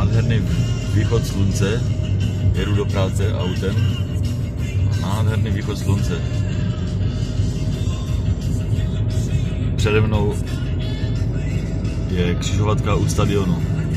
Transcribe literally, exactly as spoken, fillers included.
nádherný východ slunce, jedu do práce autem, nádherný východ slunce. Přede mnou je křižovatka u stadionu.